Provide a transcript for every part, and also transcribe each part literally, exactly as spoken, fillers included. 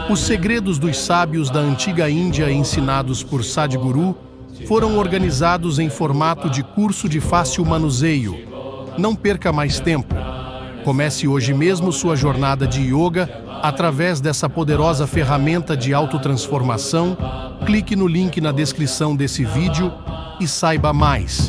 Os segredos dos sábios da antiga Índia ensinados por Sadhguru foram organizados em formato de curso de fácil manuseio. Não perca mais tempo. Comece hoje mesmo sua jornada de yoga através dessa poderosa ferramenta de autotransformação. Clique no link na descrição desse vídeo e saiba mais.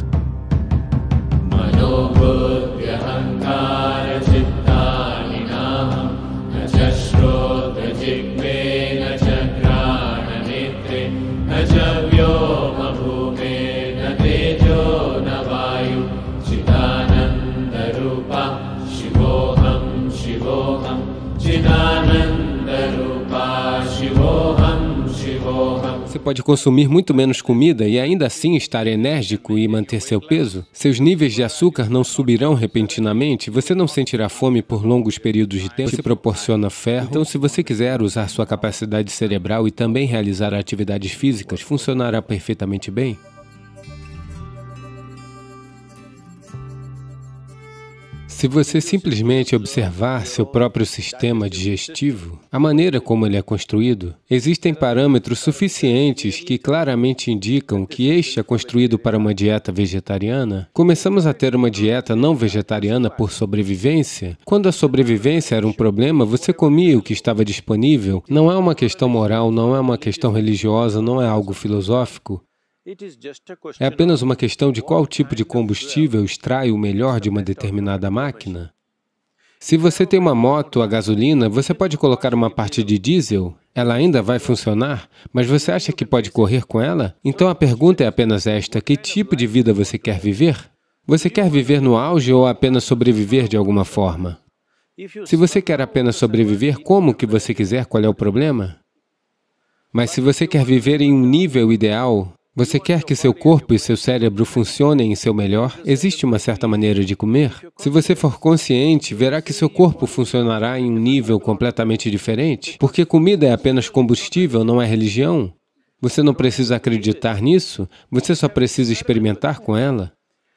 Você pode consumir muito menos comida e ainda assim estar enérgico e manter seu peso? Seus níveis de açúcar não subirão repentinamente, você não sentirá fome por longos períodos de tempo, você proporciona ferro. Então, se você quiser usar sua capacidade cerebral e também realizar atividades físicas, funcionará perfeitamente bem. Se você simplesmente observar seu próprio sistema digestivo, a maneira como ele é construído, existem parâmetros suficientes que claramente indicam que este é construído para uma dieta vegetariana. Começamos a ter uma dieta não vegetariana por sobrevivência. Quando a sobrevivência era um problema, você comia o que estava disponível. Não é uma questão moral, não é uma questão religiosa, não é algo filosófico. É apenas uma questão de qual tipo de combustível extrai o melhor de uma determinada máquina. Se você tem uma moto a gasolina, você pode colocar uma parte de diesel, ela ainda vai funcionar, mas você acha que pode correr com ela? Então a pergunta é apenas esta: que tipo de vida você quer viver? Você quer viver no auge ou apenas sobreviver de alguma forma? Se você quer apenas sobreviver, como que você quiser, qual é o problema? Mas se você quer viver em um nível ideal, você quer que seu corpo e seu cérebro funcionem em seu melhor? Existe uma certa maneira de comer? Se você for consciente, verá que seu corpo funcionará em um nível completamente diferente. Porque comida é apenas combustível, não é religião. Você não precisa acreditar nisso, você só precisa experimentar com ela.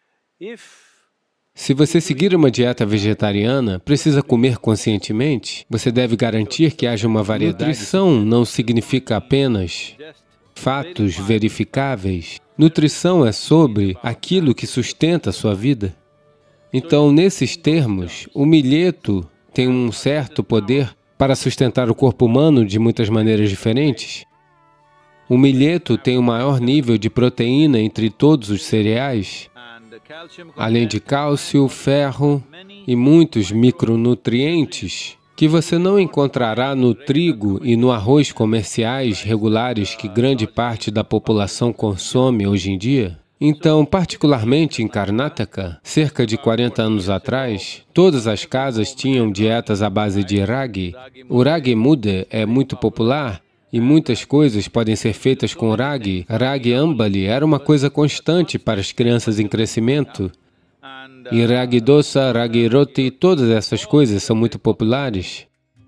Se você seguir uma dieta vegetariana, precisa comer conscientemente. Você deve garantir que haja uma variedade. Nutrição não significa apenas fatos verificáveis. Nutrição é sobre aquilo que sustenta a sua vida. Então, nesses termos, o milheto tem um certo poder para sustentar o corpo humano de muitas maneiras diferentes. O milheto tem o maior nível de proteína entre todos os cereais, além de cálcio, ferro e muitos micronutrientes que você não encontrará no trigo e no arroz comerciais regulares que grande parte da população consome hoje em dia. Então, particularmente em Karnataka, cerca de quarenta anos atrás, todas as casas tinham dietas à base de ragi. O ragi muda é muito popular e muitas coisas podem ser feitas com ragi. Ragi ambali era uma coisa constante para as crianças em crescimento. E ragi dosa, ragi roti, todas essas coisas são muito populares.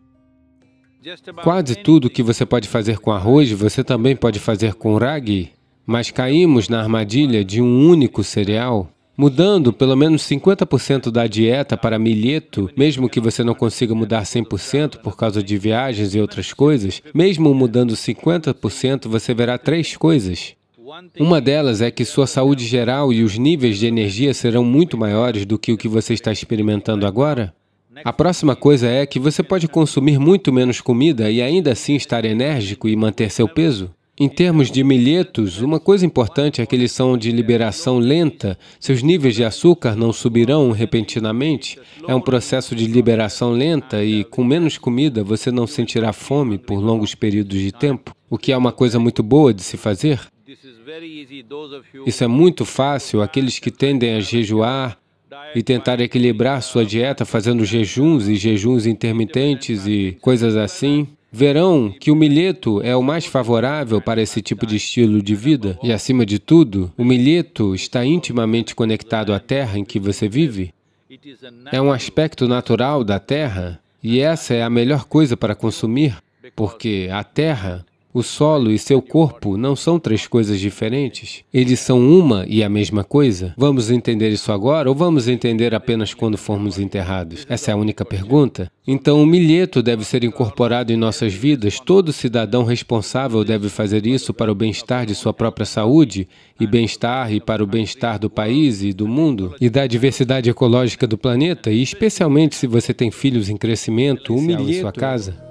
Quase tudo que você pode fazer com arroz, você também pode fazer com ragi, mas caímos na armadilha de um único cereal. Mudando pelo menos cinquenta por cento da dieta para milheto, mesmo que você não consiga mudar cem por cento por causa de viagens e outras coisas, mesmo mudando cinquenta por cento, você verá três coisas. Uma delas é que sua saúde geral e os níveis de energia serão muito maiores do que o que você está experimentando agora. A próxima coisa é que você pode consumir muito menos comida e ainda assim estar enérgico e manter seu peso. Em termos de milhetos, uma coisa importante é que eles são de liberação lenta, seus níveis de açúcar não subirão repentinamente. É um processo de liberação lenta e, com menos comida, você não sentirá fome por longos períodos de tempo, o que é uma coisa muito boa de se fazer. Isso é muito fácil. Aqueles que tendem a jejuar e tentar equilibrar sua dieta fazendo jejuns e jejuns intermitentes e coisas assim, verão que o milheto é o mais favorável para esse tipo de estilo de vida. E, acima de tudo, o milheto está intimamente conectado à terra em que você vive. É um aspecto natural da terra e essa é a melhor coisa para consumir, porque a terra O solo e seu corpo não são três coisas diferentes? Eles são uma e a mesma coisa? Vamos entender isso agora ou vamos entender apenas quando formos enterrados? Essa é a única pergunta. Então, o milheto deve ser incorporado em nossas vidas. Todo cidadão responsável deve fazer isso para o bem-estar de sua própria saúde e bem-estar e para o bem-estar do país e do mundo e da diversidade ecológica do planeta, e especialmente se você tem filhos em crescimento, o milheto em sua casa.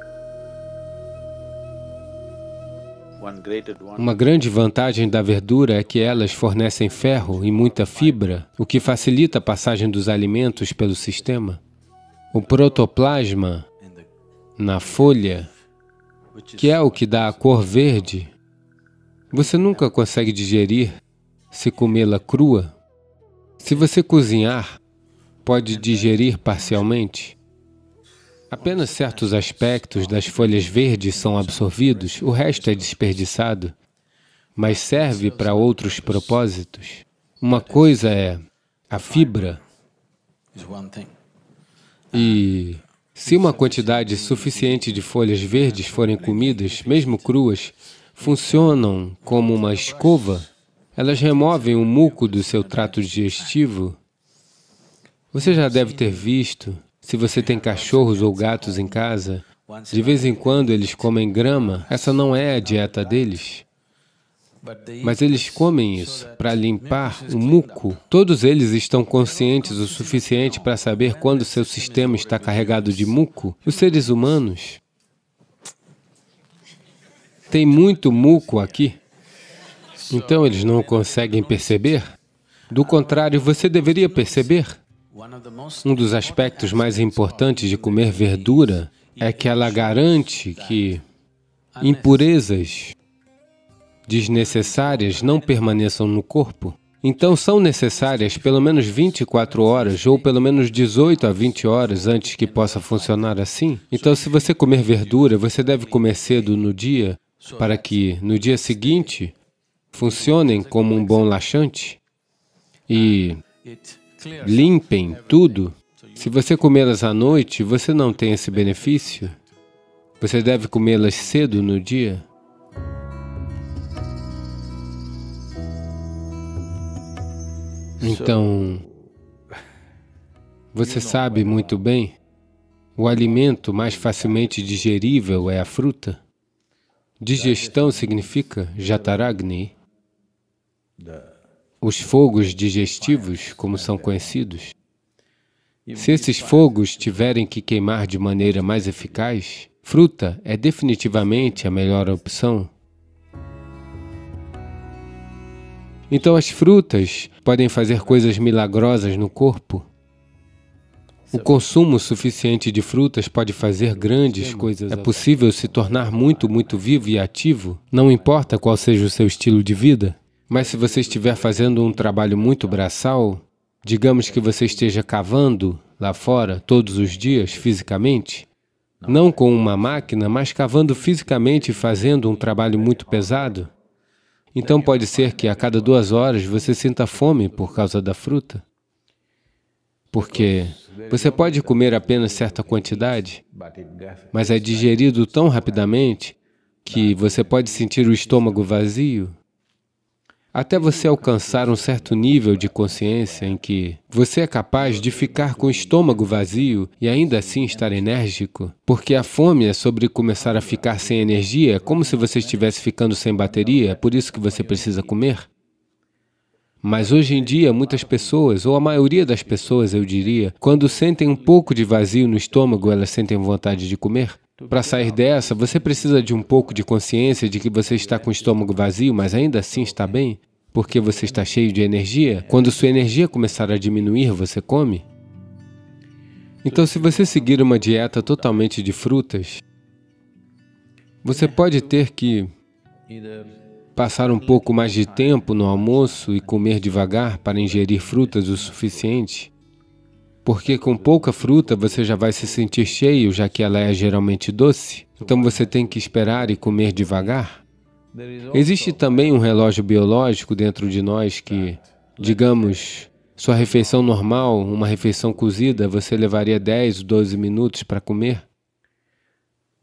Uma grande vantagem da verdura é que elas fornecem ferro e muita fibra, o que facilita a passagem dos alimentos pelo sistema. O protoplasma na folha, que é o que dá a cor verde, você nunca consegue digerir se comê-la crua. Se você cozinhar, pode digerir parcialmente. Apenas certos aspectos das folhas verdes são absorvidos, o resto é desperdiçado, mas serve para outros propósitos. Uma coisa é a fibra, e se uma quantidade suficiente de folhas verdes forem comidas, mesmo cruas, funcionam como uma escova. Elas removem o muco do seu trato digestivo. Você já deve ter visto, se você tem cachorros ou gatos em casa, de vez em quando eles comem grama. Essa não é a dieta deles, mas eles comem isso para limpar o muco. Todos eles estão conscientes o suficiente para saber quando seu sistema está carregado de muco. Os seres humanos têm muito muco aqui, então eles não conseguem perceber. Do contrário, você deveria perceber. Um dos aspectos mais importantes de comer verdura é que ela garante que impurezas desnecessárias não permaneçam no corpo. Então, são necessárias pelo menos vinte e quatro horas, ou pelo menos dezoito a vinte horas antes que possa funcionar assim. Então, se você comer verdura, você deve comer cedo no dia, para que no dia seguinte funcionem como um bom laxante e limpem tudo. Se você comê-las à noite, você não tem esse benefício. Você deve comê-las cedo no dia. Então, você sabe muito bem, o alimento mais facilmente digerível é a fruta. Digestão significa Jataragni. Os fogos digestivos, como são conhecidos. Se esses fogos tiverem que queimar de maneira mais eficaz, fruta é definitivamente a melhor opção. Então, as frutas podem fazer coisas milagrosas no corpo. O consumo suficiente de frutas pode fazer grandes coisas. É possível se tornar muito, muito vivo e ativo, não importa qual seja o seu estilo de vida. Mas se você estiver fazendo um trabalho muito braçal, digamos que você esteja cavando lá fora todos os dias, fisicamente, não com uma máquina, mas cavando fisicamente e fazendo um trabalho muito pesado, então pode ser que a cada duas horas você sinta fome por causa da fruta. Porque você pode comer apenas certa quantidade, mas é digerido tão rapidamente que você pode sentir o estômago vazio. Até você alcançar um certo nível de consciência em que você é capaz de ficar com o estômago vazio e ainda assim estar enérgico, porque a fome é sobre começar a ficar sem energia, é como se você estivesse ficando sem bateria, é por isso que você precisa comer. Mas hoje em dia, muitas pessoas, ou a maioria das pessoas, eu diria, quando sentem um pouco de vazio no estômago, elas sentem vontade de comer. Para sair dessa, você precisa de um pouco de consciência de que você está com o estômago vazio, mas ainda assim está bem, porque você está cheio de energia. Quando sua energia começar a diminuir, você come. Então, se você seguir uma dieta totalmente de frutas, você pode ter que passar um pouco mais de tempo no almoço e comer devagar para ingerir frutas o suficiente. Porque com pouca fruta você já vai se sentir cheio, já que ela é geralmente doce. Então você tem que esperar e comer devagar. Existe também um relógio biológico dentro de nós que, digamos, sua refeição normal, uma refeição cozida, você levaria dez, doze minutos para comer.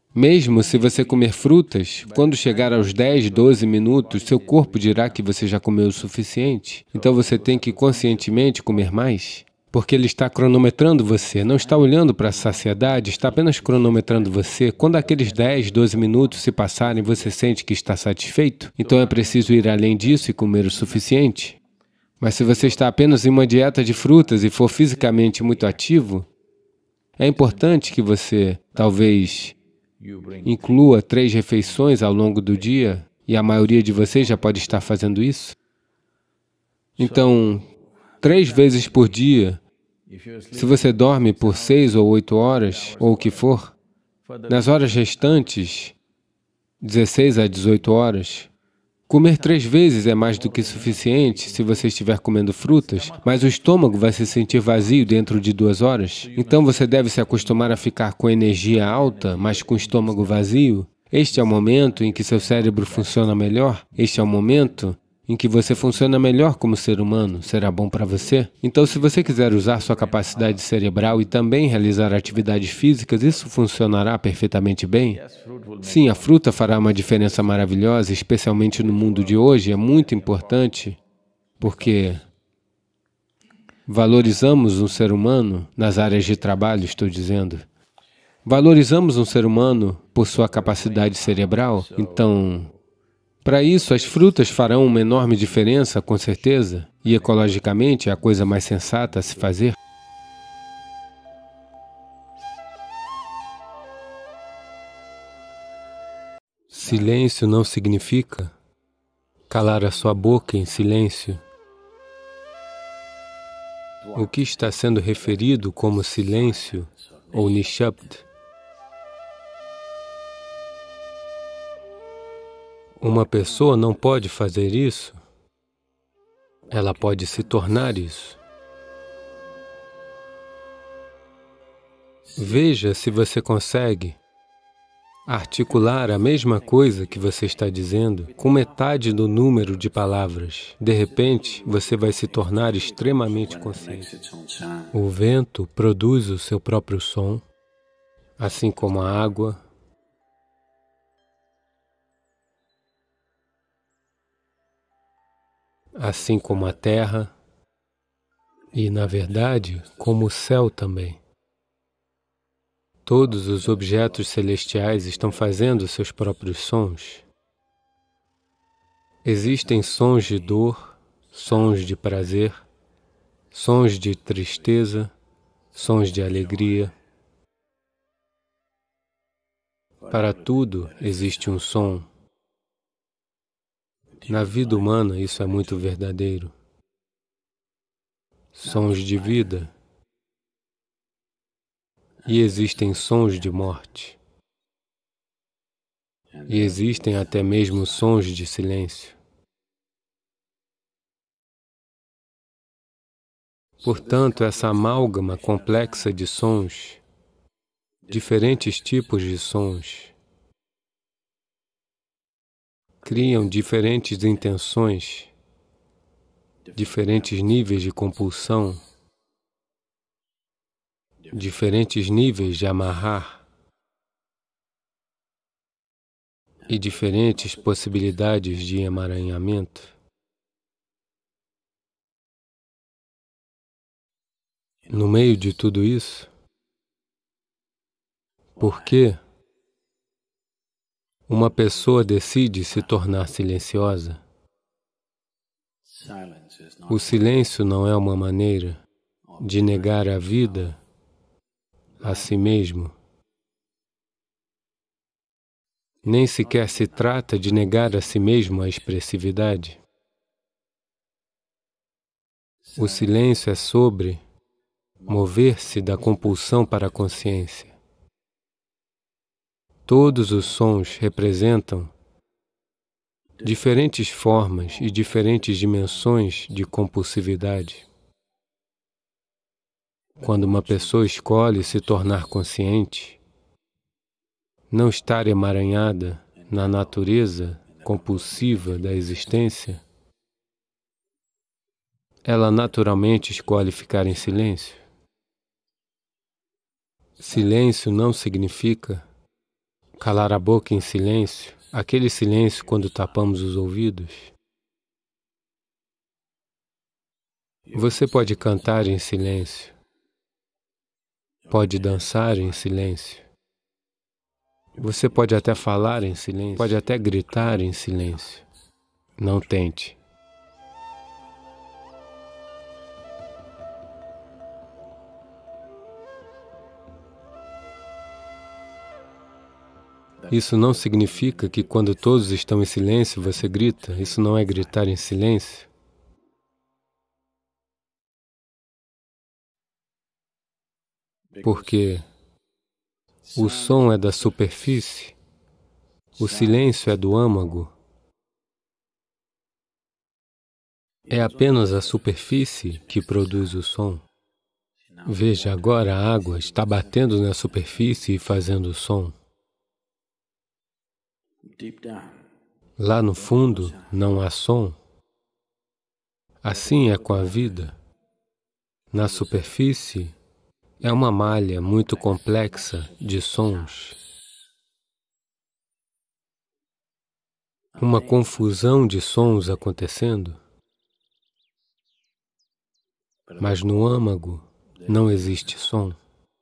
Mesmo se você comer frutas, quando chegar aos dez, doze minutos, seu corpo dirá que você já comeu o suficiente. Então você tem que conscientemente comer mais, porque ele está cronometrando você, não está olhando para a saciedade, está apenas cronometrando você. Quando aqueles dez, doze minutos se passarem, você sente que está satisfeito, então é preciso ir além disso e comer o suficiente. Mas se você está apenas em uma dieta de frutas e for fisicamente muito ativo, é importante que você, talvez, inclua três refeições ao longo do dia, e a maioria de vocês já pode estar fazendo isso. Então, três vezes por dia, se você dorme por seis ou oito horas, ou o que for, nas horas restantes, dezesseis a dezoito horas, comer três vezes é mais do que suficiente se você estiver comendo frutas, mas o estômago vai se sentir vazio dentro de duas horas. Então você deve se acostumar a ficar com energia alta, mas com o estômago vazio. Este é o momento em que seu cérebro funciona melhor. Este é o momento em que você funciona melhor como ser humano. Será bom para você? Então, se você quiser usar sua capacidade cerebral e também realizar atividades físicas, isso funcionará perfeitamente bem? Sim, a fruta fará uma diferença maravilhosa, especialmente no mundo de hoje. É muito importante, porque valorizamos um ser humano, nas áreas de trabalho, estou dizendo. Valorizamos um ser humano por sua capacidade cerebral, então, para isso, as frutas farão uma enorme diferença, com certeza, e ecologicamente é a coisa mais sensata a se fazer. Silêncio não significa calar a sua boca em silêncio. O que está sendo referido como silêncio ou nishabd? Uma pessoa não pode fazer isso, ela pode se tornar isso. Veja se você consegue articular a mesma coisa que você está dizendo com metade do número de palavras. De repente, você vai se tornar extremamente consciente. O vento produz o seu próprio som, assim como a água. Assim como a terra e, na verdade, como o céu também. Todos os objetos celestiais estão fazendo seus próprios sons. Existem sons de dor, sons de prazer, sons de tristeza, sons de alegria. Para tudo existe um som. Na vida humana, isso é muito verdadeiro. Sons de vida. E existem sons de morte. E existem até mesmo sons de silêncio. Portanto, essa amálgama complexa de sons, diferentes tipos de sons, criam diferentes intenções, diferentes níveis de compulsão, diferentes níveis de amarrar e diferentes possibilidades de emaranhamento. No meio de tudo isso, por que uma pessoa decide se tornar silenciosa? O silêncio não é uma maneira de negar a vida a si mesmo. Nem sequer se trata de negar a si mesmo a expressividade. O silêncio é sobre mover-se da compulsão para a consciência. Todos os sons representam diferentes formas e diferentes dimensões de compulsividade. Quando uma pessoa escolhe se tornar consciente, não estar emaranhada na natureza compulsiva da existência, ela naturalmente escolhe ficar em silêncio. Silêncio não significa Calar a boca em silêncio, aquele silêncio quando tapamos os ouvidos. Você pode cantar em silêncio, pode dançar em silêncio, você pode até falar em silêncio, pode até gritar em silêncio. Não tente. Isso não significa que quando todos estão em silêncio você grita. Isso não é gritar em silêncio. Porque o som é da superfície, o silêncio é do âmago. É apenas a superfície que produz o som. Veja, agora a água está batendo na superfície e fazendo som. Lá no fundo não há som. Assim é com a vida. Na superfície é uma malha muito complexa de sons. Uma confusão de sons acontecendo. Mas no âmago não existe som.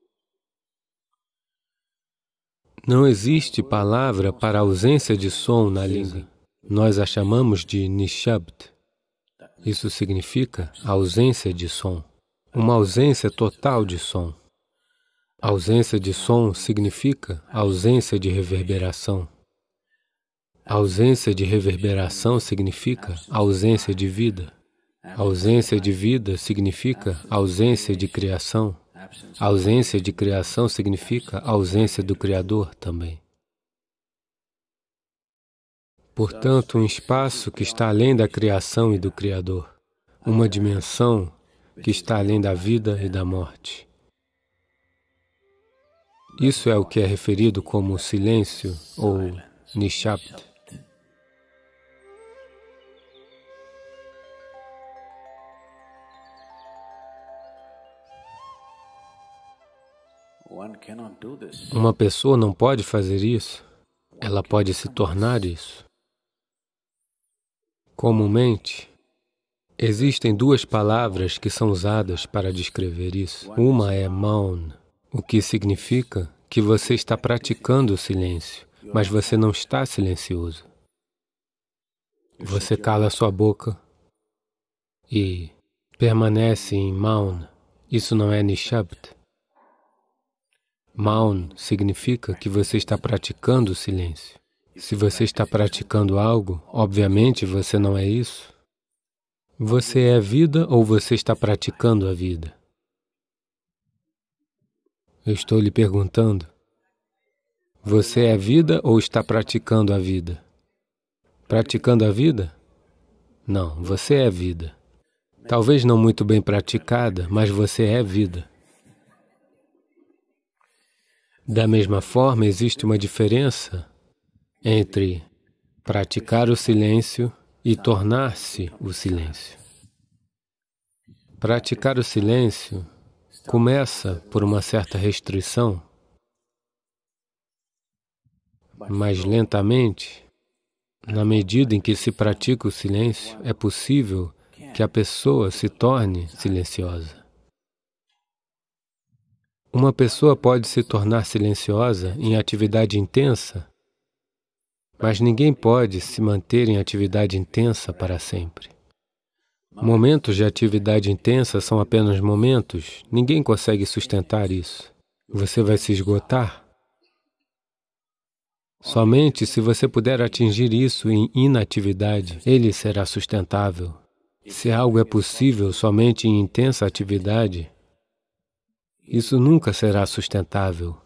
Não existe palavra para a ausência de som na língua. Nós a chamamos de nishabd. Isso significa ausência de som. Uma ausência total de som. A ausência de som significa ausência de reverberação. A ausência de reverberação significa ausência de vida. A ausência de vida significa ausência de criação. A ausência de criação significa ausência do Criador também. Portanto, um espaço que está além da criação e do Criador. Uma dimensão que está além da vida e da morte. Isso é o que é referido como silêncio ou nishabd. Uma pessoa não pode fazer isso, ela pode se tornar isso. Comumente, existem duas palavras que são usadas para descrever isso. Uma é maun, o que significa que você está praticando o silêncio, mas você não está silencioso. Você cala sua boca e permanece em maun. Isso não é nishabd. Maun significa que você está praticando o silêncio. Se você está praticando algo, obviamente você não é isso. Você é vida ou você está praticando a vida? Eu estou lhe perguntando. Você é vida ou está praticando a vida? Praticando a vida? Não, você é vida. Talvez não muito bem praticada, mas você é vida. Da mesma forma, existe uma diferença entre praticar o silêncio e tornar-se o silêncio. Praticar o silêncio começa por uma certa restrição, mas lentamente, na medida em que se pratica o silêncio, é possível que a pessoa se torne silenciosa. Uma pessoa pode se tornar silenciosa em atividade intensa, mas ninguém pode se manter em atividade intensa para sempre. Momentos de atividade intensa são apenas momentos, ninguém consegue sustentar isso. Você vai se esgotar. Somente se você puder atingir isso em inatividade, ele será sustentável. Se algo é possível somente em intensa atividade, isso nunca será sustentável.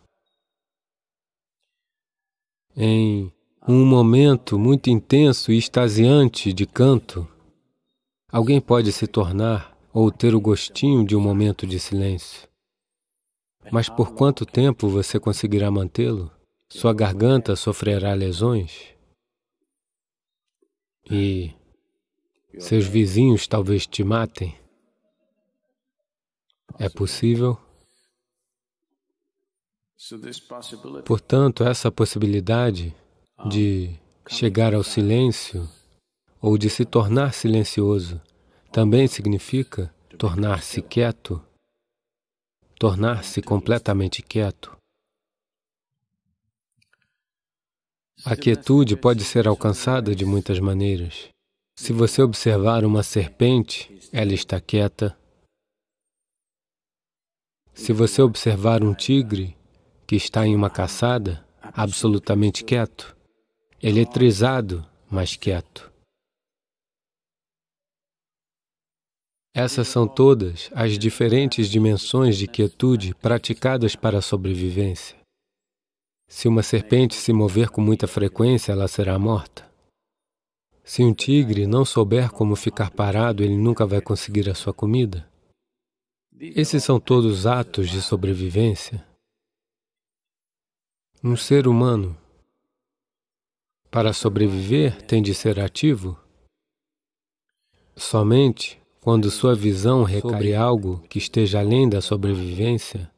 Em um momento muito intenso e extasiante de canto, alguém pode se tornar ou ter o gostinho de um momento de silêncio. Mas por quanto tempo você conseguirá mantê-lo? Sua garganta sofrerá lesões e seus vizinhos talvez te matem. É possível? Portanto, essa possibilidade de chegar ao silêncio ou de se tornar silencioso também significa tornar-se quieto, tornar-se completamente quieto. A quietude pode ser alcançada de muitas maneiras. Se você observar uma serpente, ela está quieta. Se você observar um tigre que está em uma caçada, absolutamente quieto, eletrizado, mas quieto. Essas são todas as diferentes dimensões de quietude praticadas para a sobrevivência. Se uma serpente se mover com muita frequência, ela será morta. Se um tigre não souber como ficar parado, ele nunca vai conseguir a sua comida. Esses são todos atos de sobrevivência. Um ser humano, para sobreviver, tem de ser ativo. Somente quando sua visão recai sobre algo que esteja além da sobrevivência,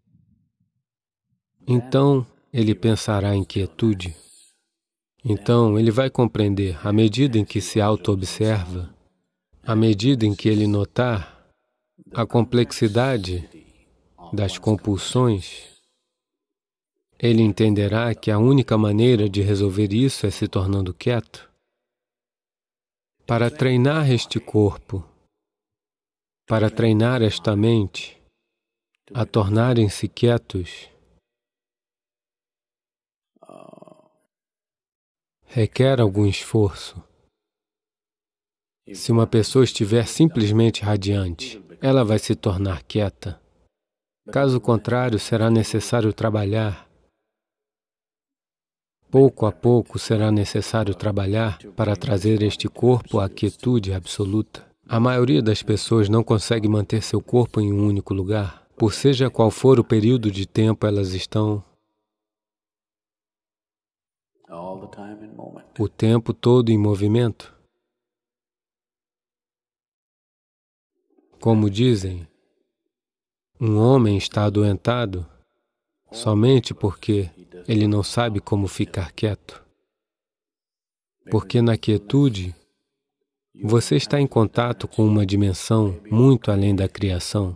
então ele pensará em quietude. Então ele vai compreender, à medida em que se auto-observa, à medida em que ele notar a complexidade das compulsões, ele entenderá que a única maneira de resolver isso é se tornando quieto. Para treinar este corpo, para treinar esta mente a tornarem-se quietos, requer algum esforço. Se uma pessoa estiver simplesmente radiante, ela vai se tornar quieta. Caso contrário, será necessário trabalhar. Pouco a pouco será necessário trabalhar para trazer este corpo à quietude absoluta. A maioria das pessoas não consegue manter seu corpo em um único lugar. Por seja qual for o período de tempo, elas estão o tempo todo em movimento. Como dizem, um homem está adoentado somente porque ele não sabe como ficar quieto. Porque na quietude, você está em contato com uma dimensão muito além da criação.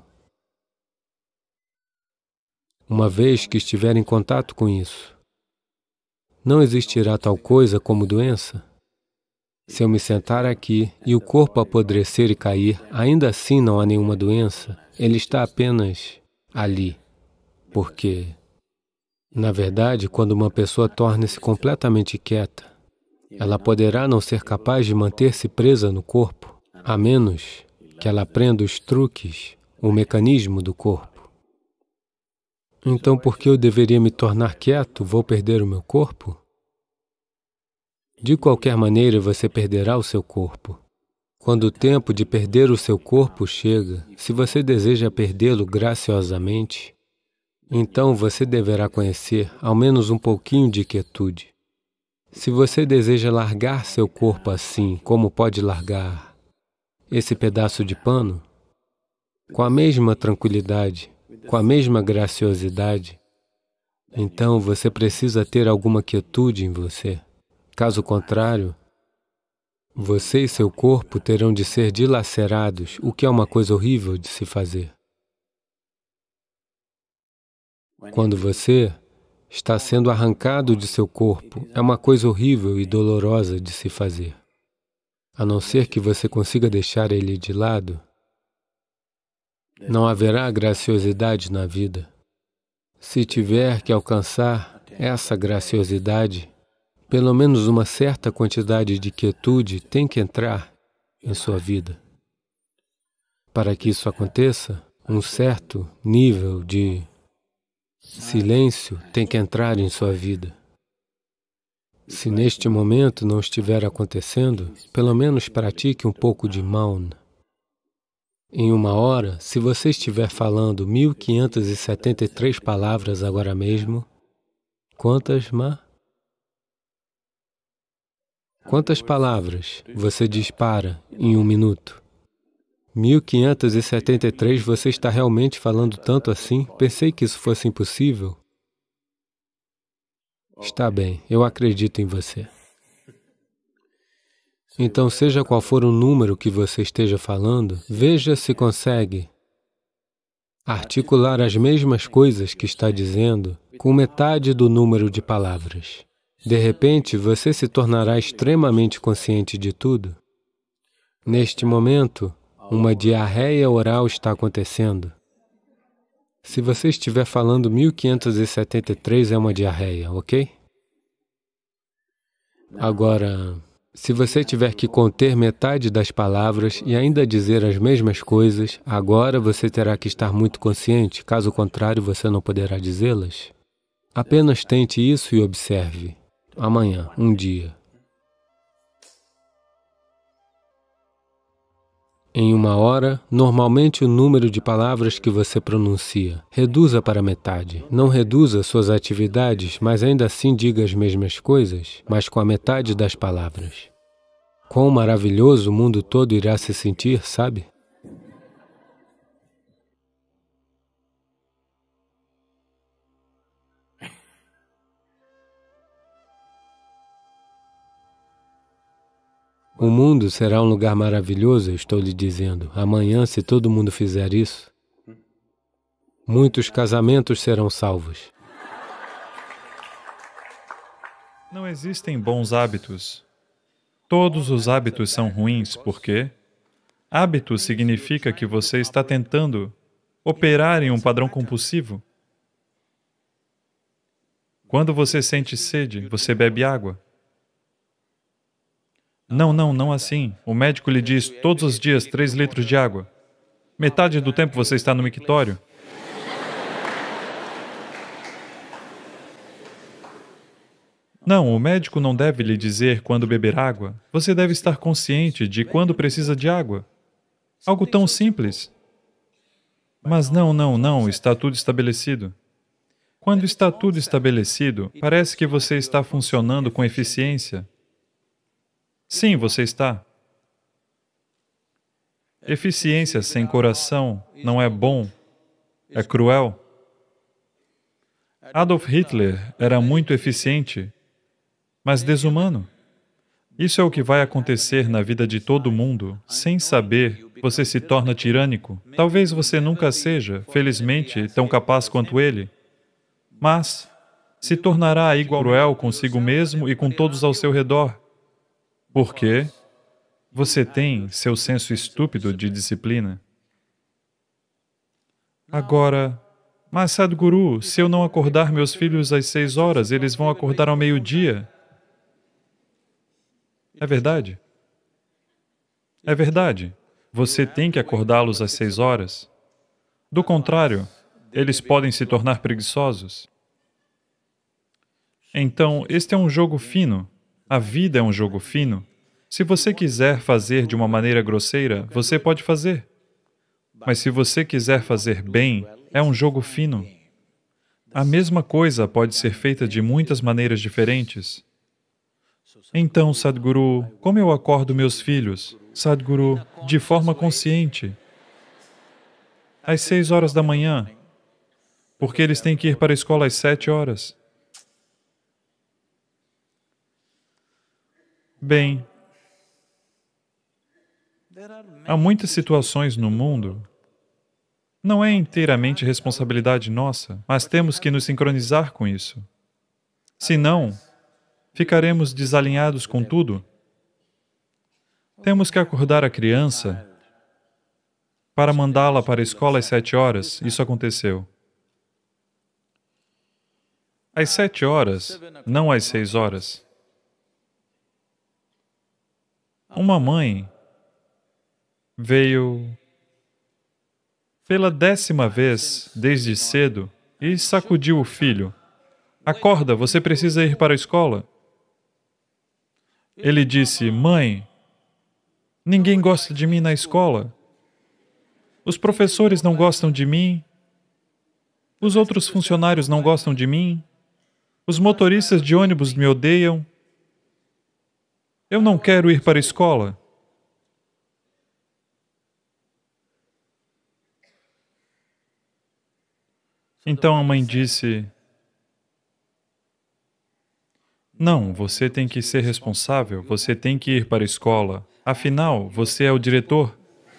Uma vez que estiver em contato com isso, não existirá tal coisa como doença. Se eu me sentar aqui e o corpo apodrecer e cair, ainda assim não há nenhuma doença. Ele está apenas ali. Porque, na verdade, quando uma pessoa torna-se completamente quieta, ela poderá não ser capaz de manter-se presa no corpo, a menos que ela aprenda os truques, o mecanismo do corpo. Então, por que eu deveria me tornar quieto? Vou perder o meu corpo? De qualquer maneira, você perderá o seu corpo. Quando o tempo de perder o seu corpo chega, se você deseja perdê-lo graciosamente, então você deverá conhecer ao menos um pouquinho de quietude. Se você deseja largar seu corpo assim, como pode largar esse pedaço de pano, com a mesma tranquilidade, com a mesma graciosidade, então você precisa ter alguma quietude em você. Caso contrário, você e seu corpo terão de ser dilacerados, o que é uma coisa horrível de se fazer. Quando você está sendo arrancado de seu corpo, é uma coisa horrível e dolorosa de se fazer. A não ser que você consiga deixar ele de lado, não haverá graciosidade na vida. Se tiver que alcançar essa graciosidade, pelo menos uma certa quantidade de quietude tem que entrar em sua vida. Para que isso aconteça, um certo nível de silêncio tem que entrar em sua vida. Se neste momento não estiver acontecendo, pelo menos pratique um pouco de Maun. Em uma hora, se você estiver falando mil quinhentas e setenta e três palavras agora mesmo, quantas, Ma? Quantas palavras você dispara em um minuto? mil quinhentas e setenta e três, você está realmente falando tanto assim? Pensei que isso fosse impossível. Está bem, eu acredito em você. Então, seja qual for o número que você esteja falando, veja se consegue articular as mesmas coisas que está dizendo com metade do número de palavras. De repente, você se tornará extremamente consciente de tudo. Neste momento, uma diarreia oral está acontecendo. Se você estiver falando mil quinhentos e setenta e três, é uma diarreia, ok? Agora, se você tiver que conter metade das palavras e ainda dizer as mesmas coisas, agora você terá que estar muito consciente, caso contrário, você não poderá dizê-las. Apenas tente isso e observe. Amanhã, um dia. Em uma hora, normalmente o número de palavras que você pronuncia, reduza para metade. Não reduza suas atividades, mas ainda assim diga as mesmas coisas, mas com a metade das palavras. Quão maravilhoso o mundo todo irá se sentir, sabe? O mundo será um lugar maravilhoso, eu estou lhe dizendo. Amanhã, se todo mundo fizer isso, muitos casamentos serão salvos. Não existem bons hábitos. Todos os hábitos são ruins, porque hábito significa que você está tentando operar em um padrão compulsivo. Quando você sente sede, você bebe água. Não, não, não assim. O médico lhe diz todos os dias três litros de água. Metade do tempo você está no mictório. Não, o médico não deve lhe dizer quando beber água. Você deve estar consciente de quando precisa de água. Algo tão simples. Mas não, não, não, está tudo estabelecido. Quando está tudo estabelecido, parece que você está funcionando com eficiência. Sim, você está. Eficiência sem coração não é bom, é cruel. Adolf Hitler era muito eficiente, mas desumano. Isso é o que vai acontecer na vida de todo mundo. Sem saber, você se torna tirânico. Talvez você nunca seja, felizmente, tão capaz quanto ele, mas se tornará igual cruel consigo mesmo e com todos ao seu redor. Por quê? Você tem seu senso estúpido de disciplina. Agora, mas Sadhguru, se eu não acordar meus filhos às seis horas, eles vão acordar ao meio-dia. É verdade? É verdade. Você tem que acordá-los às seis horas. Do contrário, eles podem se tornar preguiçosos. Então, este é um jogo fino. A vida é um jogo fino. Se você quiser fazer de uma maneira grosseira, você pode fazer. Mas se você quiser fazer bem, é um jogo fino. A mesma coisa pode ser feita de muitas maneiras diferentes. Então, Sadhguru, como eu acordo meus filhos? Sadhguru, de forma consciente. Às seis horas da manhã, porque eles têm que ir para a escola às sete horas. Bem, há muitas situações no mundo. Não é inteiramente responsabilidade nossa, mas temos que nos sincronizar com isso. Senão, ficaremos desalinhados com tudo. Temos que acordar a criança para mandá-la para a escola às sete horas. Isso aconteceu. Às sete horas, não às seis horas. Uma mãe veio pela décima vez, desde cedo, e sacudiu o filho. Acorda, você precisa ir para a escola. Ele disse, mãe, ninguém gosta de mim na escola. Os professores não gostam de mim. Os outros funcionários não gostam de mim. Os motoristas de ônibus me odeiam. Eu não quero ir para a escola. Então a mãe disse, Não, você tem que ser responsável, você tem que ir para a escola. Afinal, você é o diretor.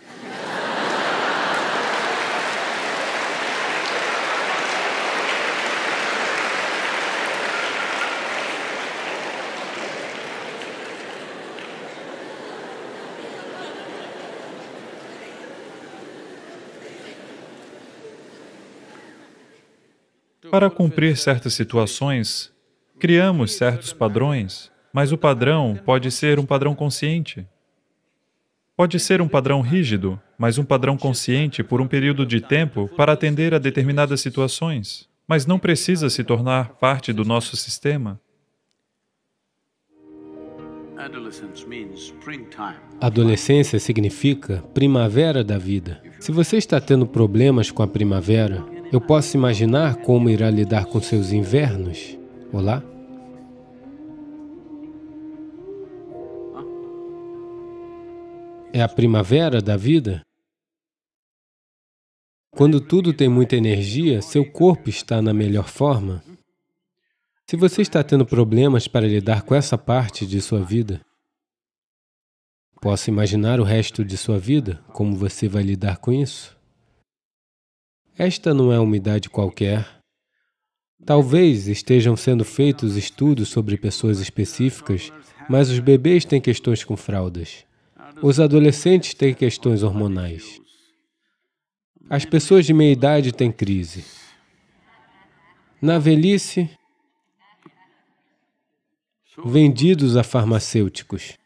Para cumprir certas situações, criamos certos padrões, mas o padrão pode ser um padrão consciente. Pode ser um padrão rígido, mas um padrão consciente por um período de tempo para atender a determinadas situações, mas não precisa se tornar parte do nosso sistema. Adolescência significa primavera da vida. Se você está tendo problemas com a primavera, eu posso imaginar como irá lidar com seus invernos? Olá? É a primavera da vida? Quando tudo tem muita energia, seu corpo está na melhor forma. Se você está tendo problemas para lidar com essa parte de sua vida, posso imaginar o resto de sua vida, como você vai lidar com isso? Esta não é uma idade qualquer. Talvez estejam sendo feitos estudos sobre pessoas específicas, mas os bebês têm questões com fraldas. Os adolescentes têm questões hormonais. As pessoas de meia idade têm crise. Na velhice, vendidos a farmacêuticos.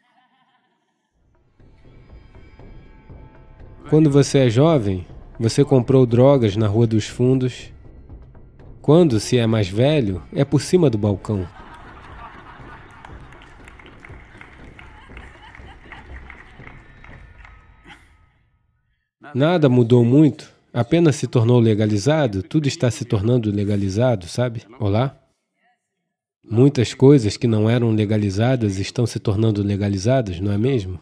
Quando você é jovem, você comprou drogas na Rua dos Fundos. Quando se é mais velho, é por cima do balcão. Nada mudou muito, apenas se tornou legalizado, tudo está se tornando legalizado, sabe? Olá? Muitas coisas que não eram legalizadas estão se tornando legalizadas, não é mesmo?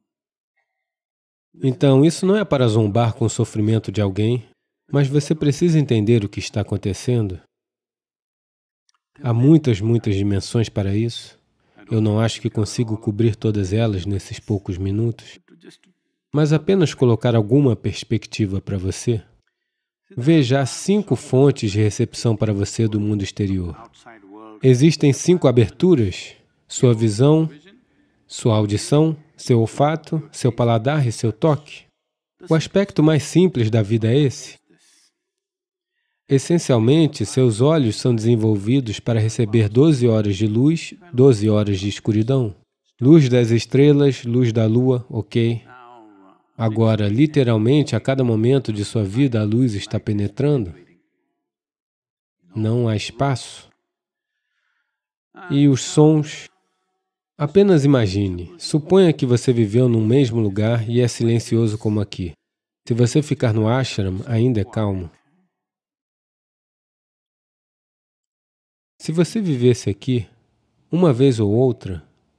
Então, isso não é para zombar com o sofrimento de alguém, mas você precisa entender o que está acontecendo. Há muitas, muitas dimensões para isso. Eu não acho que consigo cobrir todas elas nesses poucos minutos, mas apenas colocar alguma perspectiva para você. Veja, há cinco fontes de recepção para você do mundo exterior. Existem cinco aberturas: sua visão, sua audição, seu olfato, seu paladar e seu toque. O aspecto mais simples da vida é esse. Essencialmente, seus olhos são desenvolvidos para receber doze horas de luz, doze horas de escuridão. Luz das estrelas, luz da lua, ok? Agora, literalmente, a cada momento de sua vida, a luz está penetrando. Não há espaço. E os sons... Apenas imagine, suponha que você viveu no mesmo lugar e é silencioso como aqui. Se você ficar no ashram, ainda é calmo. Se você vivesse aqui, uma vez ou outra,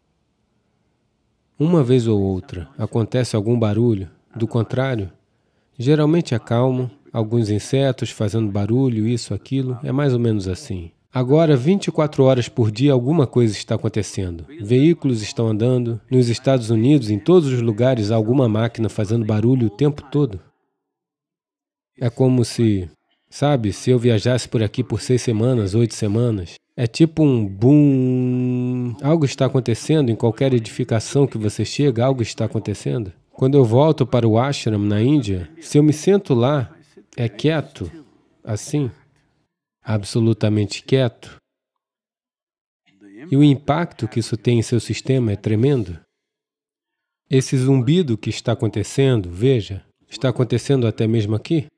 uma vez ou outra, acontece algum barulho, do contrário, geralmente é calmo, alguns insetos fazendo barulho, isso, aquilo, é mais ou menos assim. Agora, vinte e quatro horas por dia, alguma coisa está acontecendo. Veículos estão andando. Nos Estados Unidos, em todos os lugares, há alguma máquina fazendo barulho o tempo todo. É como se, sabe, se eu viajasse por aqui por seis semanas, oito semanas, é tipo um boom. Algo está acontecendo em qualquer edificação que você chega, algo está acontecendo. Quando eu volto para o ashram na Índia, se eu me sento lá, é quieto, assim. Absolutamente quieto. E o impacto que isso tem em seu sistema é tremendo. Esse zumbido que está acontecendo, veja, está acontecendo até mesmo aqui.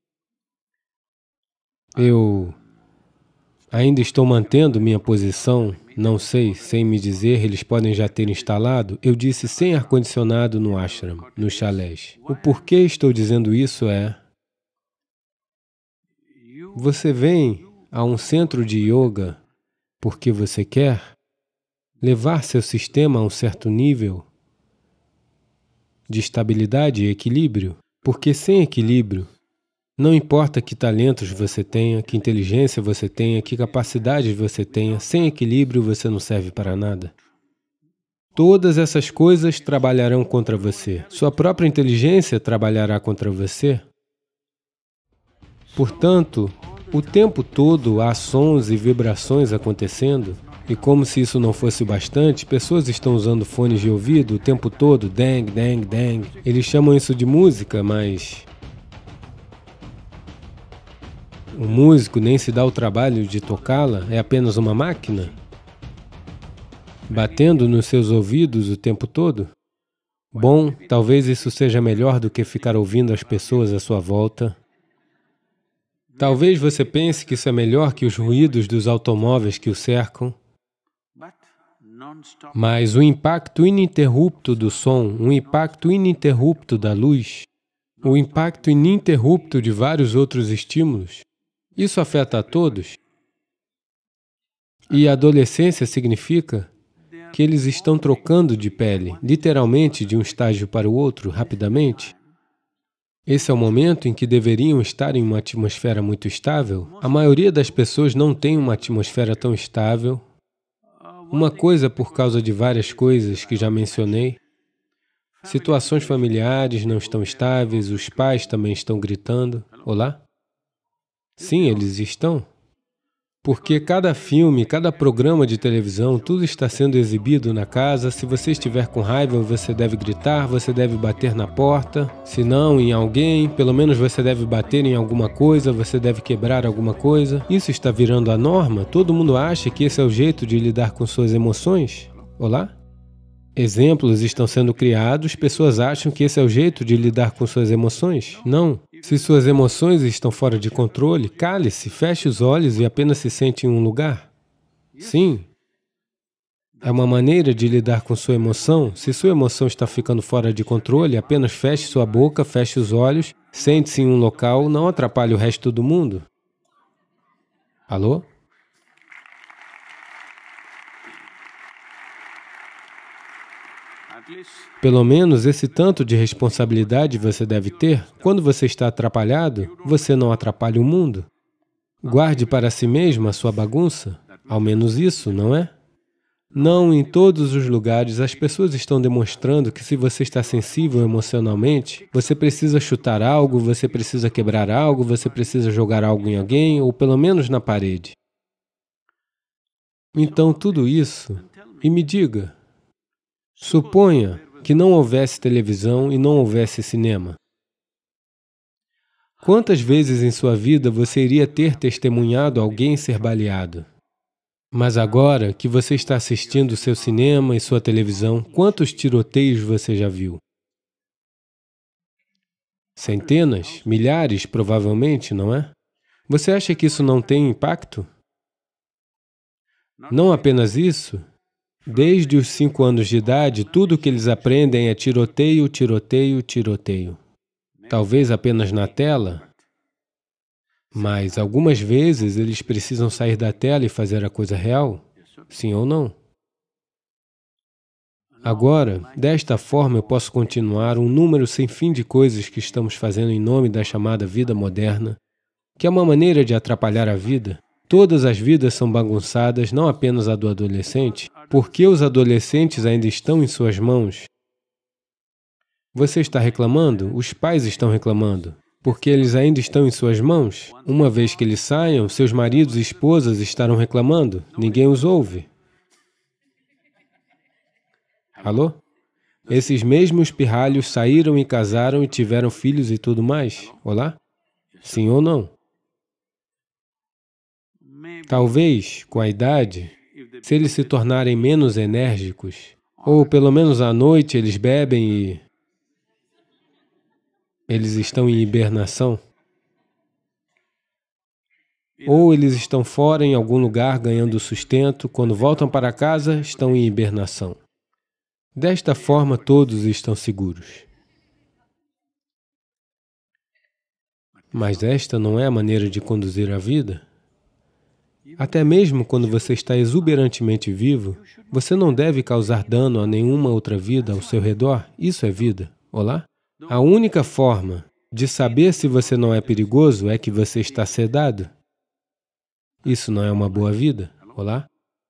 Eu ainda estou mantendo minha posição, não sei, sem me dizer, eles podem já ter instalado, eu disse sem ar-condicionado no ashram, nos chalés. O porquê estou dizendo isso é... Você vem a um centro de yoga porque você quer levar seu sistema a um certo nível de estabilidade e equilíbrio, porque sem equilíbrio, Não importa que talentos você tenha, que inteligência você tenha, que capacidades você tenha, sem equilíbrio você não serve para nada. Todas essas coisas trabalharão contra você. Sua própria inteligência trabalhará contra você. Portanto, o tempo todo há sons e vibrações acontecendo, e como se isso não fosse bastante, pessoas estão usando fones de ouvido o tempo todo, dang, dang, dang. Eles chamam isso de música, mas o músico nem se dá o trabalho de tocá-la, é apenas uma máquina, batendo nos seus ouvidos o tempo todo. Bom, talvez isso seja melhor do que ficar ouvindo as pessoas à sua volta. Talvez você pense que isso é melhor que os ruídos dos automóveis que o cercam. Mas o impacto ininterrupto do som, o impacto ininterrupto da luz, o impacto ininterrupto de vários outros estímulos, isso afeta a todos. E a adolescência significa que eles estão trocando de pele, literalmente de um estágio para o outro, rapidamente. Esse é o momento em que deveriam estar em uma atmosfera muito estável. A maioria das pessoas não tem uma atmosfera tão estável. Uma coisa por causa de várias coisas que já mencionei. Situações familiares não estão estáveis, os pais também estão gritando. Olá? Sim, eles estão. Porque cada filme, cada programa de televisão, tudo está sendo exibido na casa. Se você estiver com raiva, você deve gritar, você deve bater na porta. Se não, em alguém, pelo menos você deve bater em alguma coisa, você deve quebrar alguma coisa. Isso está virando a norma? Todo mundo acha que esse é o jeito de lidar com suas emoções? Olá? Exemplos estão sendo criados, pessoas acham que esse é o jeito de lidar com suas emoções? Não. Se suas emoções estão fora de controle, cale-se, feche os olhos e apenas se sente em um lugar. Sim. É uma maneira de lidar com sua emoção. Se sua emoção está ficando fora de controle, apenas feche sua boca, feche os olhos, sente-se em um local, não atrapalhe o resto do mundo. Alô? Pelo menos esse tanto de responsabilidade você deve ter. Quando você está atrapalhado, você não atrapalha o mundo. Guarde para si mesmo a sua bagunça. Ao menos isso, não é? Não, em todos os lugares, as pessoas estão demonstrando que se você está sensível emocionalmente, você precisa chutar algo, você precisa quebrar algo, você precisa jogar algo em alguém, ou pelo menos na parede. Então, tudo isso, e me diga, suponha que não houvesse televisão e não houvesse cinema. Quantas vezes em sua vida você iria ter testemunhado alguém ser baleado? Mas agora que você está assistindo seu cinema e sua televisão, quantos tiroteios você já viu? Centenas? Milhares, provavelmente, não é? Você acha que isso não tem impacto? Não apenas isso. Desde os cinco anos de idade, tudo o que eles aprendem é tiroteio, tiroteio, tiroteio. Talvez apenas na tela, mas algumas vezes eles precisam sair da tela e fazer a coisa real, sim ou não? Agora, desta forma eu posso continuar um número sem fim de coisas que estamos fazendo em nome da chamada vida moderna, que é uma maneira de atrapalhar a vida. Todas as vidas são bagunçadas, não apenas a do adolescente. Por que os adolescentes ainda estão em suas mãos? Você está reclamando? Os pais estão reclamando. Porque eles ainda estão em suas mãos? Uma vez que eles saiam, seus maridos e esposas estarão reclamando? Ninguém os ouve. Alô? Esses mesmos pirralhos saíram e casaram e tiveram filhos e tudo mais? Olá? Sim ou não? Talvez, com a idade, se eles se tornarem menos enérgicos, ou pelo menos à noite eles bebem e eles estão em hibernação, ou eles estão fora em algum lugar ganhando sustento, quando voltam para casa estão em hibernação. Desta forma todos estão seguros. Mas esta não é a maneira de conduzir a vida. Até mesmo quando você está exuberantemente vivo, você não deve causar dano a nenhuma outra vida ao seu redor. Isso é vida. Olá? A única forma de saber se você não é perigoso é que você está sedado. Isso não é uma boa vida? Olá?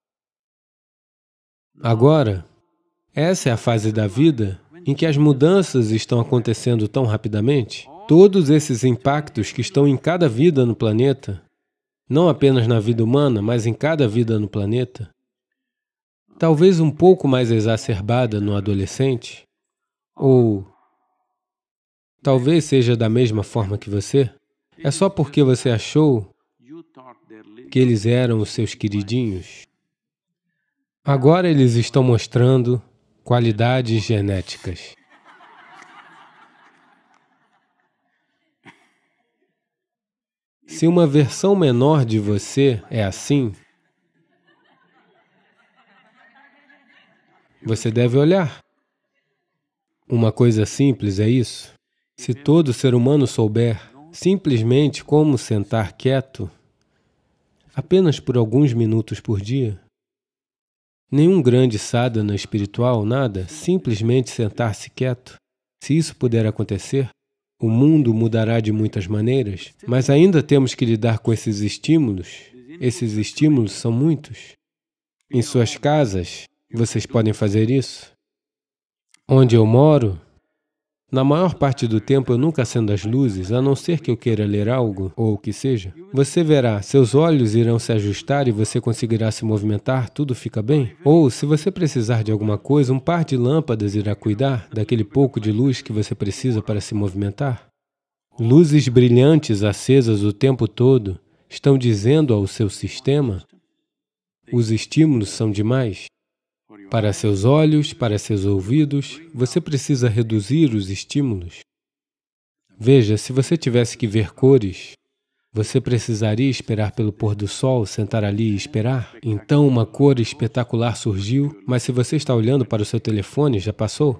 Agora, essa é a fase da vida em que as mudanças estão acontecendo tão rapidamente. Todos esses impactos que estão em cada vida no planeta, não apenas na vida humana, mas em cada vida no planeta, talvez um pouco mais exacerbada no adolescente, ou talvez seja da mesma forma que você, é só porque você achou que eles eram os seus queridinhos. Agora eles estão mostrando qualidades genéticas. Se uma versão menor de você é assim, você deve olhar. Uma coisa simples é isso. Se todo ser humano souber simplesmente como sentar quieto, apenas por alguns minutos por dia, nenhum grande sadhana espiritual, nada, simplesmente sentar-se quieto. Se isso puder acontecer, o mundo mudará de muitas maneiras, mas ainda temos que lidar com esses estímulos. Esses estímulos são muitos. Em suas casas, vocês podem fazer isso. Onde eu moro, na maior parte do tempo eu nunca acendo as luzes, a não ser que eu queira ler algo, ou o que seja. Você verá, seus olhos irão se ajustar e você conseguirá se movimentar, tudo fica bem. Ou, se você precisar de alguma coisa, um par de lâmpadas irá cuidar daquele pouco de luz que você precisa para se movimentar. Luzes brilhantes acesas o tempo todo estão dizendo ao seu sistema: os estímulos são demais. Para seus olhos, para seus ouvidos, você precisa reduzir os estímulos. Veja, se você tivesse que ver cores, você precisaria esperar pelo pôr do sol, sentar ali e esperar? Então uma cor espetacular surgiu, mas se você está olhando para o seu telefone, já passou?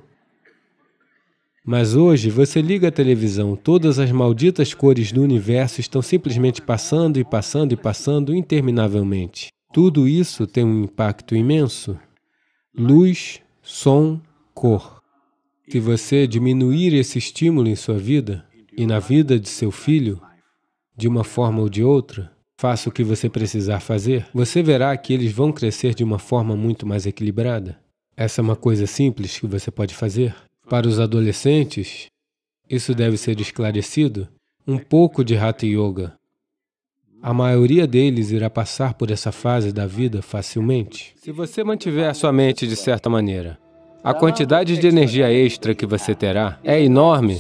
Mas hoje, você liga a televisão, todas as malditas cores do universo estão simplesmente passando e passando e passando interminavelmente. Tudo isso tem um impacto imenso. Luz, som, cor. Se você diminuir esse estímulo em sua vida e na vida de seu filho, de uma forma ou de outra, faça o que você precisar fazer, você verá que eles vão crescer de uma forma muito mais equilibrada. Essa é uma coisa simples que você pode fazer. Para os adolescentes, isso deve ser esclarecido. Um pouco de Hatha Yoga. A maioria deles irá passar por essa fase da vida facilmente. Se você mantiver a sua mente de certa maneira, a quantidade de energia extra que você terá é enorme.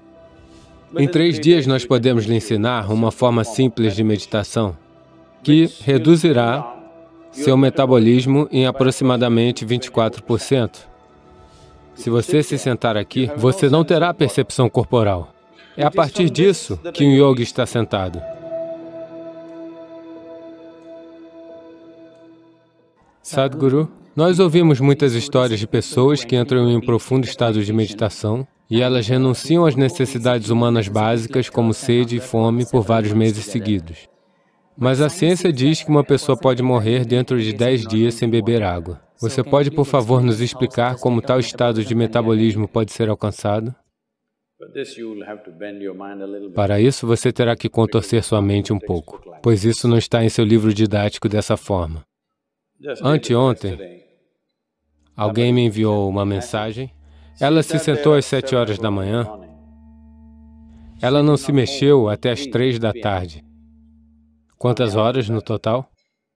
Em três dias nós podemos lhe ensinar uma forma simples de meditação que reduzirá seu metabolismo em aproximadamente vinte e quatro por cento. Se você se sentar aqui, você não terá percepção corporal. É a partir disso que um yogi está sentado. Sadhguru, nós ouvimos muitas histórias de pessoas que entram em um profundo estado de meditação e elas renunciam às necessidades humanas básicas como sede e fome por vários meses seguidos. Mas a ciência diz que uma pessoa pode morrer dentro de dez dias sem beber água. Você pode, por favor, nos explicar como tal estado de metabolismo pode ser alcançado? Para isso, você terá que contorcer sua mente um pouco, pois isso não está em seu livro didático dessa forma. Anteontem, alguém me enviou uma mensagem. Ela se sentou às sete horas da manhã. Ela não se mexeu até às três da tarde. Quantas horas no total?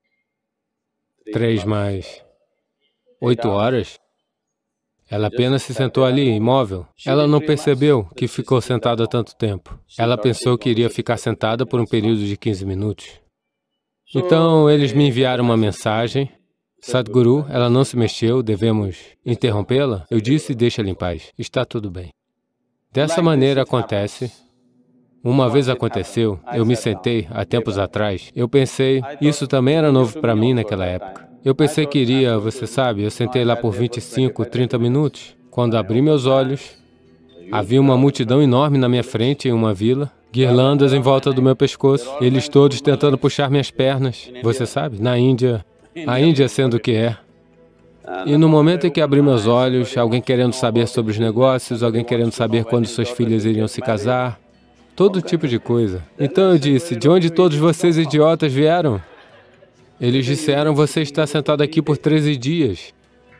Três mais oito horas? Ela apenas se sentou ali, imóvel. Ela não percebeu que ficou sentada tanto tempo. Ela pensou que iria ficar sentada por um período de quinze minutos. Então, eles me enviaram uma mensagem. Sadhguru, ela não se mexeu, devemos interrompê-la? Eu disse, deixa-la em paz, está tudo bem. Dessa maneira acontece. Uma vez aconteceu, eu me sentei, há tempos atrás, eu pensei, isso também era novo para mim naquela época. Eu pensei que iria, você sabe, eu sentei lá por vinte e cinco, trinta minutos. Quando abri meus olhos, havia uma multidão enorme na minha frente em uma vila, guirlandas em volta do meu pescoço, eles todos tentando puxar minhas pernas. Você sabe, na Índia, a Índia sendo o que é. E no momento em que abri meus olhos, alguém querendo saber sobre os negócios, alguém querendo saber quando suas filhas iriam se casar, todo tipo de coisa. Então eu disse, de onde todos vocês idiotas vieram? Eles disseram, você está sentado aqui por treze dias.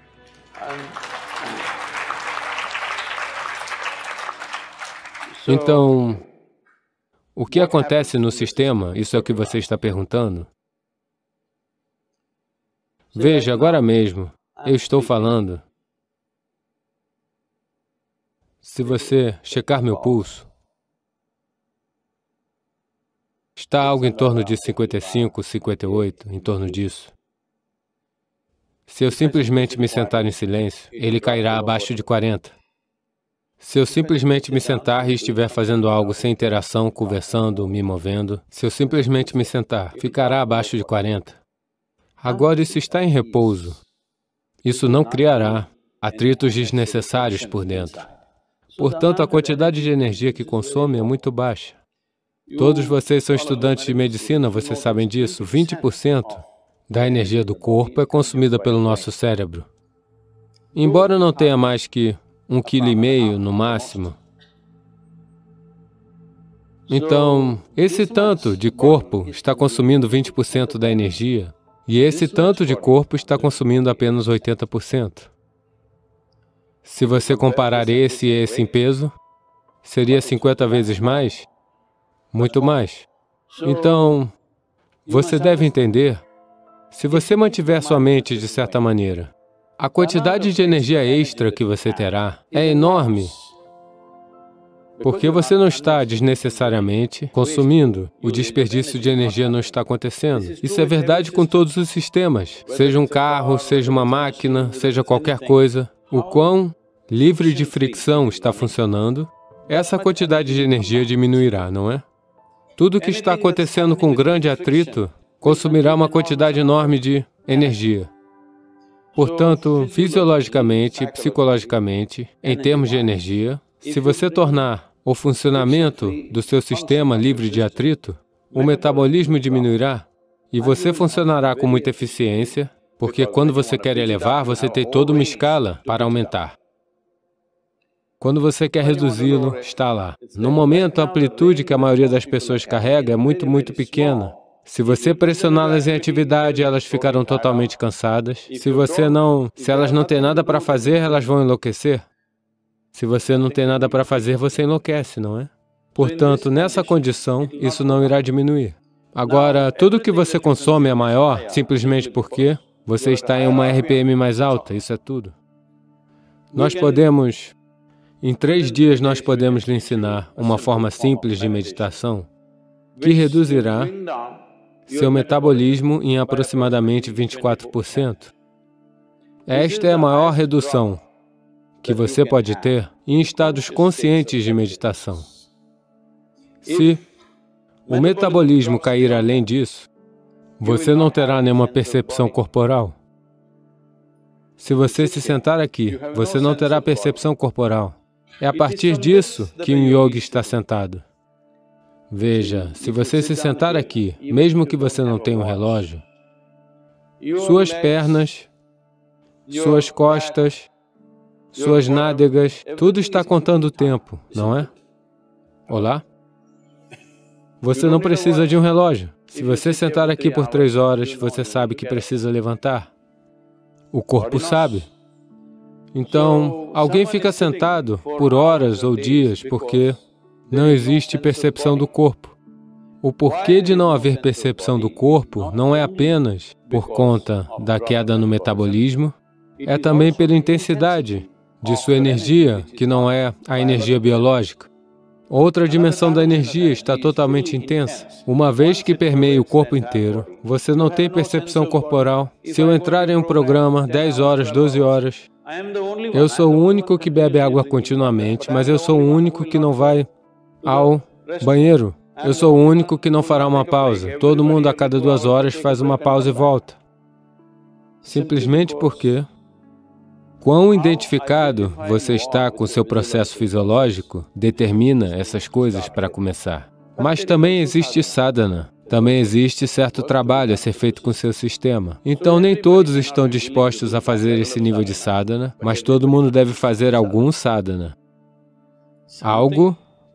Então, o que acontece no sistema, isso é o que você está perguntando? Veja, agora mesmo, eu estou falando. Se você checar meu pulso, está algo em torno de cinquenta e cinco, cinquenta e oito, em torno disso. Se eu simplesmente me sentar em silêncio, ele cairá abaixo de quarenta. Se eu simplesmente me sentar e estiver fazendo algo sem interação, conversando, me movendo, se eu simplesmente me sentar, ficará abaixo de quarenta. Agora isso está em repouso. Isso não criará atritos desnecessários por dentro. Portanto, a quantidade de energia que consome é muito baixa. Todos vocês são estudantes de medicina, vocês sabem disso. vinte por cento da energia do corpo é consumida pelo nosso cérebro. Embora não tenha mais que um quilo e meio no máximo. Então, esse tanto de corpo está consumindo vinte por cento da energia e esse tanto de corpo está consumindo apenas oitenta por cento. Se você comparar esse e esse em peso, seria cinquenta vezes mais? Muito mais. Então, você deve entender, se você mantiver sua mente de certa maneira, a quantidade de energia extra que você terá é enorme, porque você não está desnecessariamente consumindo, o desperdício de energia não está acontecendo. Isso é verdade com todos os sistemas, seja um carro, seja uma máquina, seja qualquer coisa. O quão livre de fricção está funcionando, essa quantidade de energia diminuirá, não é? Tudo que está acontecendo com grande atrito consumirá uma quantidade enorme de energia. Portanto, fisiologicamente e psicologicamente, em termos de energia, se você tornar o funcionamento do seu sistema livre de atrito, o metabolismo diminuirá e você funcionará com muita eficiência, porque quando você quer elevar, você tem toda uma escala para aumentar. Quando você quer reduzi-lo, está lá. No momento, a amplitude que a maioria das pessoas carrega é muito, muito pequena. Se você pressioná-las em atividade, elas ficarão totalmente cansadas. Se você não, se elas não têm nada para fazer, elas vão enlouquecer. Se você não tem nada para fazer, você enlouquece, não é? Portanto, nessa condição, isso não irá diminuir. Agora, tudo que você consome é maior, simplesmente porque você está em uma R P M mais alta, isso é tudo. Nós podemos, em três dias, nós podemos lhe ensinar uma forma simples de meditação que reduzirá seu metabolismo em aproximadamente vinte e quatro por cento. Esta é a maior redução que você pode ter em estados conscientes de meditação. Se o metabolismo cair além disso, você não terá nenhuma percepção corporal. Se você se sentar aqui, você não terá percepção corporal. É a partir disso que um yogi está sentado. Veja, se você se sentar aqui, mesmo que você não tenha um relógio, suas pernas, suas costas, suas nádegas, tudo está contando o tempo, não é? Olá? Você não precisa de um relógio. Se você sentar aqui por três horas, você sabe que precisa levantar. O corpo sabe. Então, alguém fica sentado por horas ou dias porque não existe percepção do corpo. O porquê de não haver percepção do corpo não é apenas por conta da queda no metabolismo, é também pela intensidade de sua energia, que não é a energia biológica. Outra dimensão da energia está totalmente intensa. Uma vez que permeia o corpo inteiro, você não tem percepção corporal. Se eu entrar em um programa, dez horas, doze horas, eu sou o único que bebe água continuamente, mas eu sou o único que não vai ao banheiro. Eu sou o único que não fará uma pausa. Todo mundo a cada duas horas faz uma pausa e volta. Simplesmente porque quão identificado você está com seu processo fisiológico determina essas coisas para começar. Mas também existe sadhana. Também existe certo trabalho a ser feito com seu sistema. Então, nem todos estão dispostos a fazer esse nível de sadhana, mas todo mundo deve fazer algum sadhana. Algo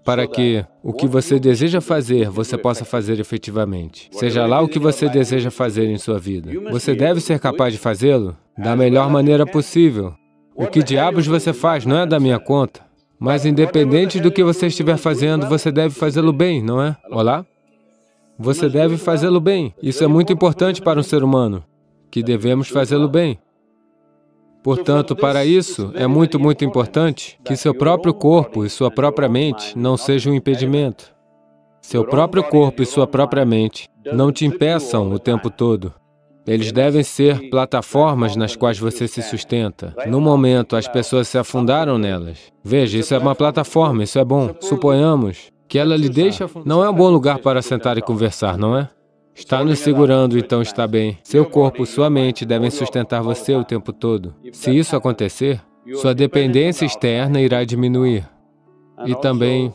para que o que você deseja fazer, você possa fazer efetivamente. Seja lá o que você deseja fazer em sua vida. Você deve ser capaz de fazê-lo da melhor maneira possível. O que diabos você faz não é da minha conta. Mas independente do que você estiver fazendo, você deve fazê-lo bem, não é? Olá? Você deve fazê-lo bem. Isso é muito importante para um ser humano, que devemos fazê-lo bem. Portanto, para isso, é muito, muito importante que seu próprio corpo e sua própria mente não sejam um impedimento. Seu próprio corpo e sua própria mente não te impeçam o tempo todo. Eles devem ser plataformas nas quais você se sustenta. No momento, as pessoas se afundaram nelas. Veja, isso é uma plataforma, isso é bom. Suponhamos que ela lhe deixa... Não é um bom lugar para sentar e conversar, não é? Está nos segurando, então está bem. Seu corpo, sua mente devem sustentar você o tempo todo. Se isso acontecer, sua dependência externa irá diminuir. E também,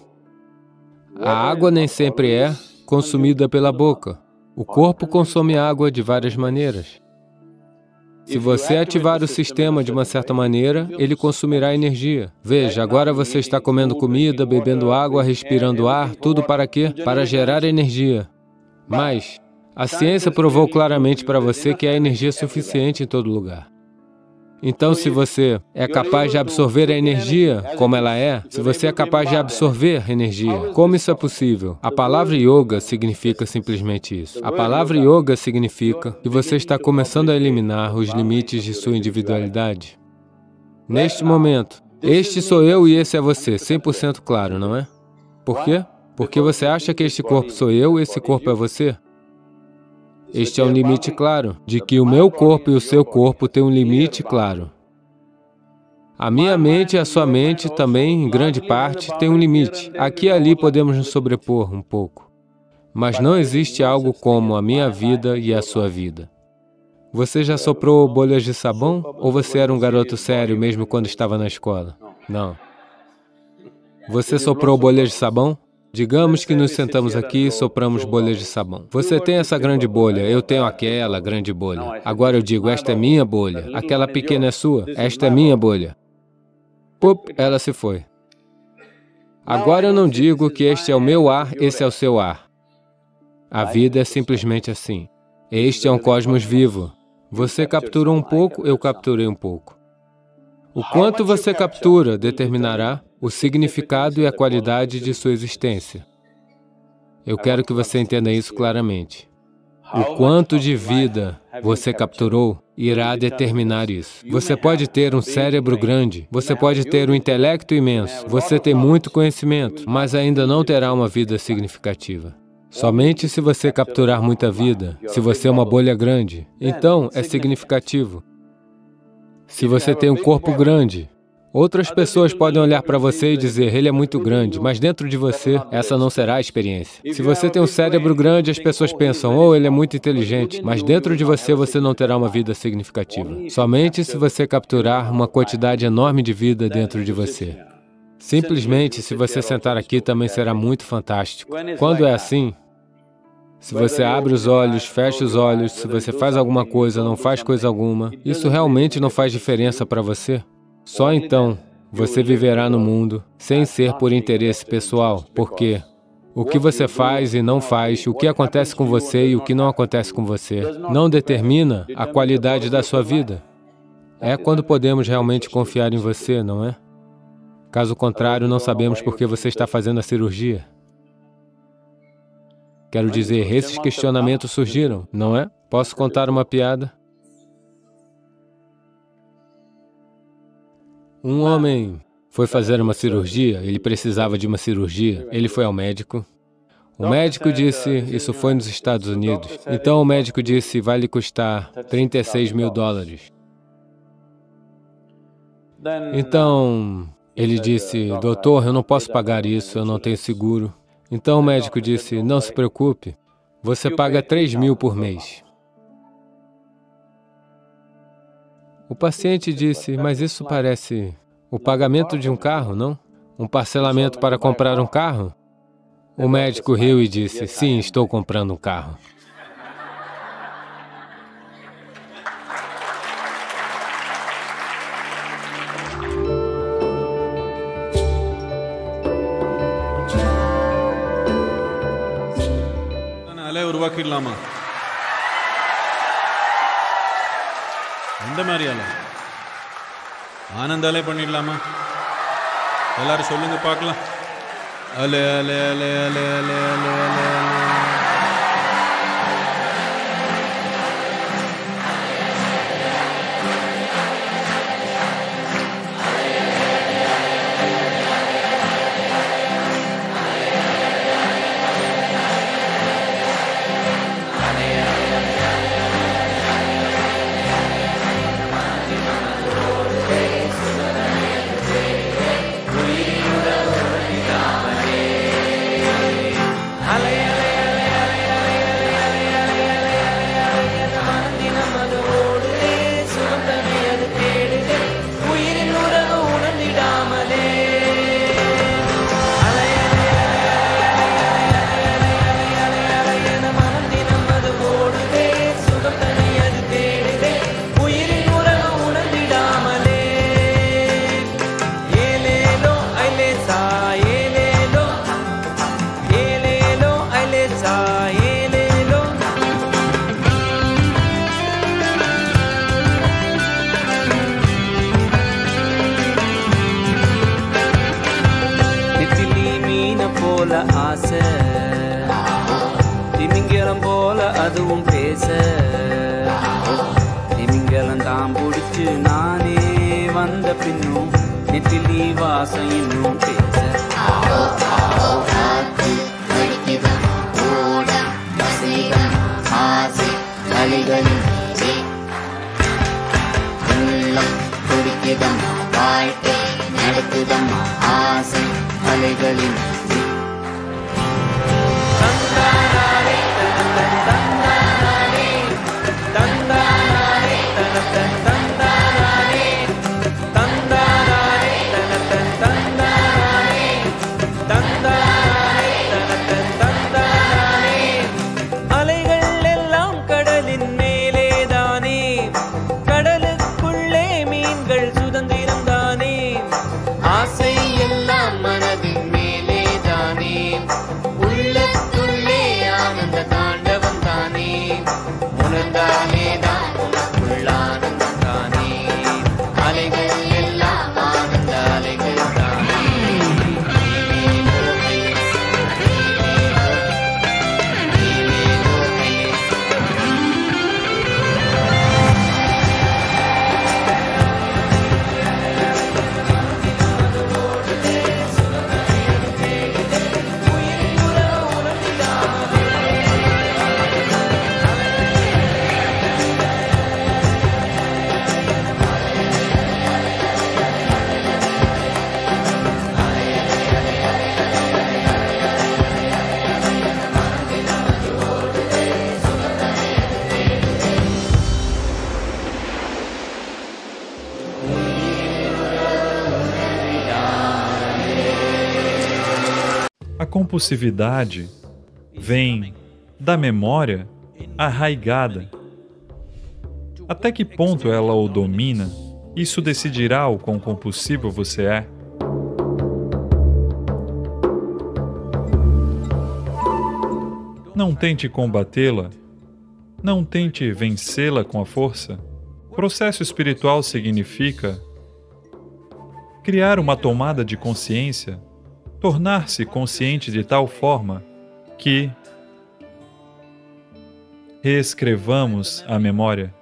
a água nem sempre é consumida pela boca. O corpo consome água de várias maneiras. Se você ativar o sistema de uma certa maneira, ele consumirá energia. Veja, agora você está comendo comida, bebendo água, respirando ar, tudo para quê? Para gerar energia. Mas a ciência provou claramente para você que há energia suficiente em todo lugar. Então, se você é capaz de absorver a energia como ela é, se você é capaz de absorver energia, como isso é possível? A palavra yoga significa simplesmente isso. A palavra yoga significa que você está começando a eliminar os limites de sua individualidade. Neste momento, este sou eu e esse é você, cem por cento claro, não é? Por quê? Porque você acha que este corpo sou eu e esse corpo é você? Este é um limite claro, de que o meu corpo e o seu corpo têm um limite claro. A minha mente e a sua mente também, em grande parte, têm um limite. Aqui e ali podemos nos sobrepor um pouco. Mas não existe algo como a minha vida e a sua vida. Você já soprou bolhas de sabão? Ou você era um garoto sério mesmo quando estava na escola? Não. Você soprou bolhas de sabão? Digamos que nos sentamos aqui e sopramos bolhas de sabão. Você tem essa grande bolha, eu tenho aquela grande bolha. Agora eu digo, esta é minha bolha, aquela pequena é sua, esta é minha bolha. Pup, ela se foi. Agora eu não digo que este é o meu ar, esse é o seu ar. A vida é simplesmente assim. Este é um cosmos vivo. Você capturou um pouco, eu capturei um pouco. O quanto você captura determinará o significado e a qualidade de sua existência. Eu quero que você entenda isso claramente. O quanto de vida você capturou irá determinar isso. Você pode ter um cérebro grande, você pode ter um intelecto imenso, você tem muito conhecimento, mas ainda não terá uma vida significativa. Somente se você capturar muita vida, se você é uma bolha grande, então é significativo. Se você tem um corpo grande, outras pessoas podem olhar para você e dizer, ele é muito grande, mas dentro de você, essa não será a experiência. Se você tem um cérebro grande, as pessoas pensam, oh, ele é muito inteligente, mas dentro de você, você não terá uma vida significativa. Somente se você capturar uma quantidade enorme de vida dentro de você. Simplesmente, se você sentar aqui, também será muito fantástico. Quando é assim, se você abre os olhos, fecha os olhos, se você faz alguma coisa, não faz coisa alguma, isso realmente não faz diferença para você? Só então você viverá no mundo sem ser por interesse pessoal, porque o que você faz e não faz, o que acontece com você e o que não acontece com você, não determina a qualidade da sua vida. É quando podemos realmente confiar em você, não é? Caso contrário, não sabemos por que você está fazendo a cirurgia. Quero dizer, esses questionamentos surgiram, não é? Posso contar uma piada? Um homem foi fazer uma cirurgia, ele precisava de uma cirurgia, ele foi ao médico. O médico disse, isso foi nos Estados Unidos, então o médico disse, vai lhe custar trinta e seis mil dólares. Então, ele disse, doutor, eu não posso pagar isso, eu não tenho seguro. Então o médico disse, não se preocupe, você paga três mil por mês. O paciente disse, mas isso parece o pagamento de um carro, não? Um parcelamento para comprar um carro? O médico riu e disse, sim, estou comprando um carro. உருவாக்கிடலாமா? எந்த மாதிரி அலை? ஆனந்த அலை பண்ணிடலாமா? எல்லாரும் சொல்லுங்க பார்க்கலாம். அலே அலே அலே அலே அலே அலே அலே அலே. ஆசை திமிங்கலம் போல அதுவும் பேச, திமிங்கலம் தான் பிடிச்சு நானே வந்த பின்னும் நெத்திலி வாசம் இன்னும் பேச. வாழ்க்கை நடக்குதம் ஆசை அலைகளின் A compulsividade vem da memória arraigada. Até que ponto ela o domina, isso decidirá o quão compulsivo você é. Não tente combatê-la, não tente vencê-la com a força. Processo espiritual significa criar uma tomada de consciência, tornar-se consciente de tal forma que reescrevamos a memória.